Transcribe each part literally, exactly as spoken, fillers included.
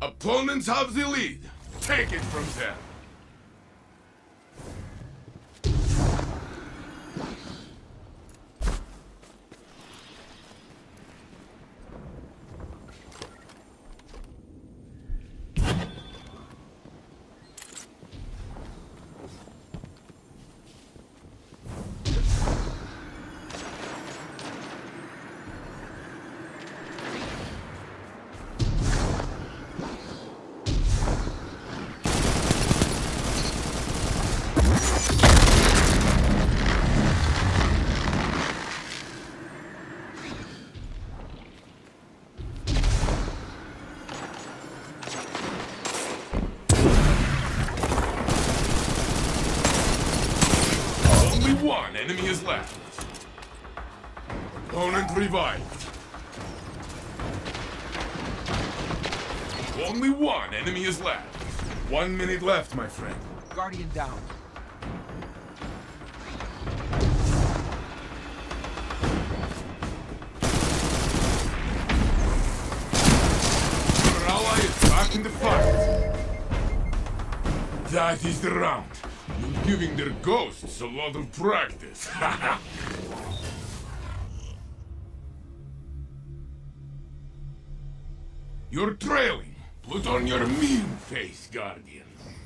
Opponents have the lead. Take it from them. One enemy is left. Opponent revived. Only one enemy is left. One minute left, my friend. Guardian down. Your ally is back in the fight. That is the round. You're giving their ghosts a lot of practice. You're trailing. Put on your mean face, Guardian.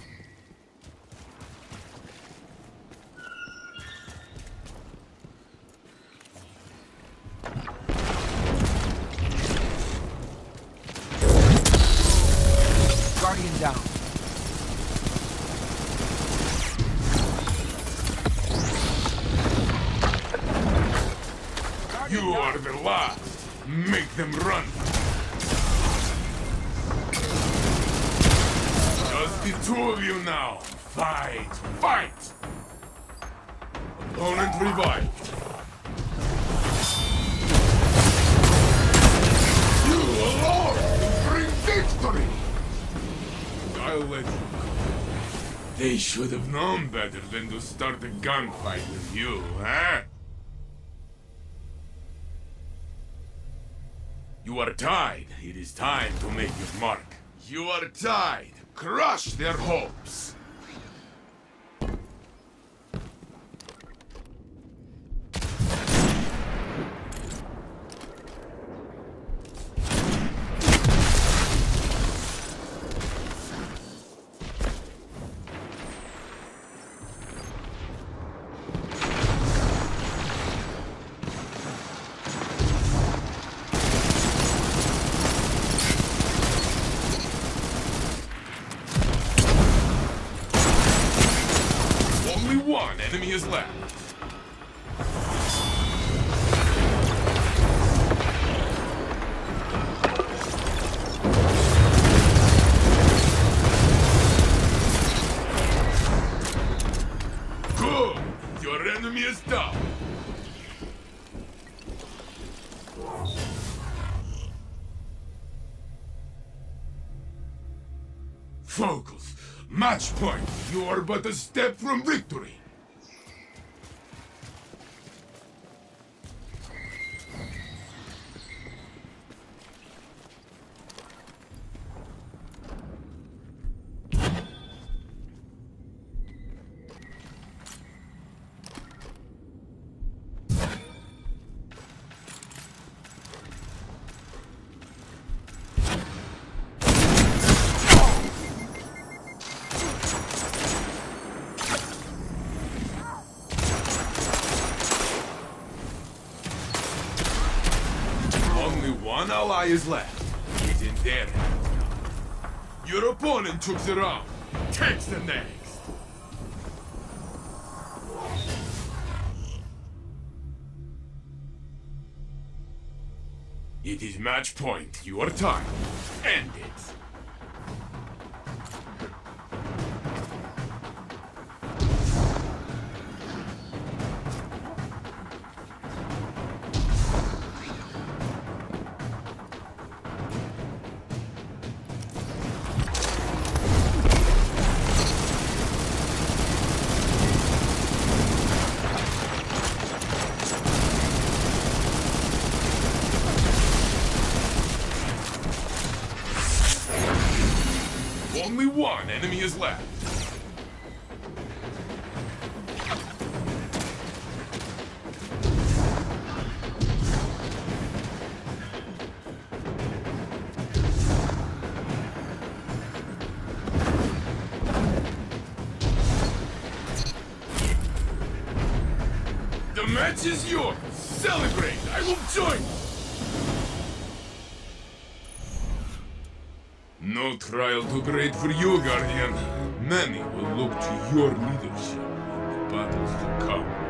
Guardian down. You are the last. Make them run. Just the two of you now. Fight! Fight! Opponent revived. You alone will bring victory! I'll let you go. They should have known better than to start a gunfight with you, huh? You are tied. It is time to make your mark. You are tied. Crush their hopes. One enemy is left. Good. Your enemy is down. Focus. Match point. You are but a step from victory. One ally is left. He's in their hands now. Your opponent took the round. Takes the next. It is match point. You are tied. End it. Only one enemy is left. The match is yours! Celebrate! I will join you! No trial too great for you, Guardian. Many will look to your leadership in the battles to come.